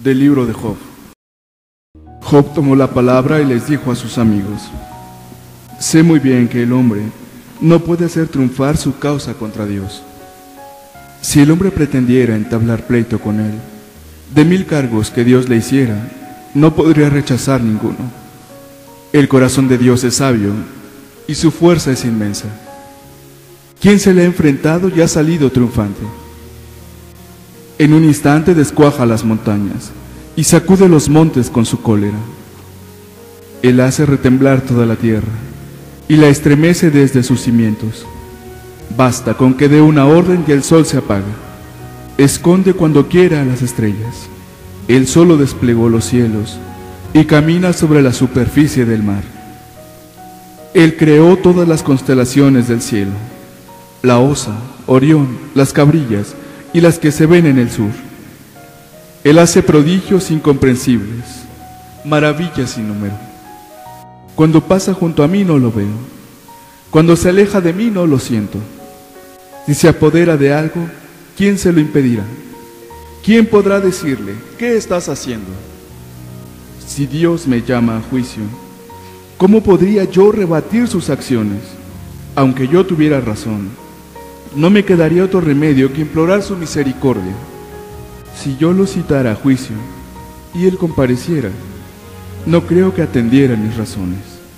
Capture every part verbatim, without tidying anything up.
Del libro de Job. Job tomó la palabra y les dijo a sus amigos: sé muy bien que el hombre no puede hacer triunfar su causa contra Dios. Si el hombre pretendiera entablar pleito con él, de mil cargos que Dios le hiciera, no podría rechazar ninguno. El corazón de Dios es sabio y su fuerza es inmensa. Quien se le ha enfrentado y ha salido triunfante. En un instante descuaja las montañas y sacude los montes con su cólera. Él hace retemblar toda la tierra y la estremece desde sus cimientos. Basta con que dé una orden y el sol se apaga. Esconde cuando quiera a las estrellas. Él solo desplegó los cielos y camina sobre la superficie del mar. Él creó todas las constelaciones del cielo, la Osa, Orión, las cabrillas y las que se ven en el sur. Él hace prodigios incomprensibles, maravillas sin número. Cuando pasa junto a mí no lo veo, cuando se aleja de mí no lo siento. Si se apodera de algo, ¿quién se lo impedirá? ¿Quién podrá decirle, ¿qué estás haciendo? Si Dios me llama a juicio, ¿cómo podría yo rebatir sus acciones? Aunque yo tuviera razón, no me quedaría otro remedio que implorar su misericordia. Si yo lo citara a juicio y él compareciera, no creo que atendiera mis razones.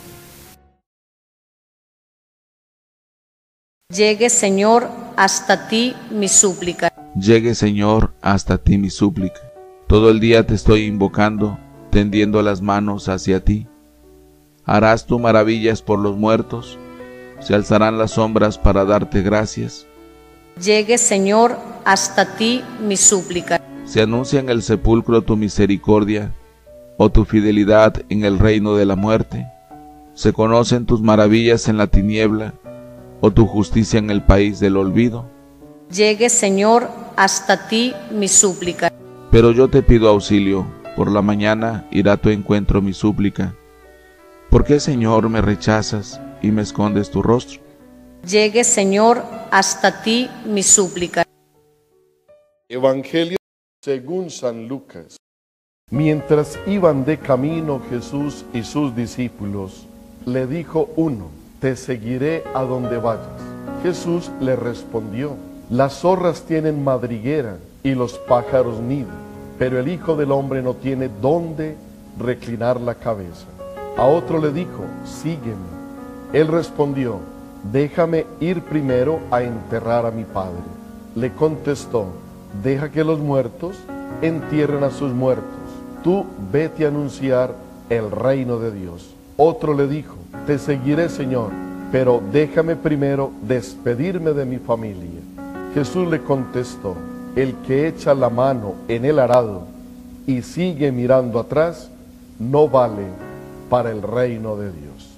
Llegue, Señor, hasta ti mi súplica. Llegue, Señor, hasta ti mi súplica. Todo el día te estoy invocando, tendiendo las manos hacia ti. ¿Harás tú maravillas por los muertos? ¿Se alzarán las sombras para darte gracias? Llegue, Señor, hasta ti mi súplica. ¿Se anuncia en el sepulcro tu misericordia o tu fidelidad en el reino de la muerte? ¿Se conocen tus maravillas en la tiniebla o tu justicia en el país del olvido? Llegue, Señor, hasta ti mi súplica. Pero yo te pido auxilio, por la mañana irá a tu encuentro mi súplica. ¿Por qué, Señor, me rechazas y me escondes tu rostro? Llegue, Señor, hasta ti mi súplica. Evangelio según San Lucas. Mientras iban de camino Jesús y sus discípulos, le dijo uno: te seguiré a donde vayas. Jesús le respondió: las zorras tienen madriguera y los pájaros nido, pero el Hijo del Hombre no tiene dónde reclinar la cabeza. A otro le dijo: sígueme. Él respondió: déjame ir primero a enterrar a mi padre. Le contestó: deja que los muertos entierren a sus muertos. Tú vete a anunciar el reino de Dios. Otro le dijo: te seguiré, Señor, pero déjame primero despedirme de mi familia. Jesús le contestó: el que echa la mano en el arado y sigue mirando atrás, no vale para el reino de Dios.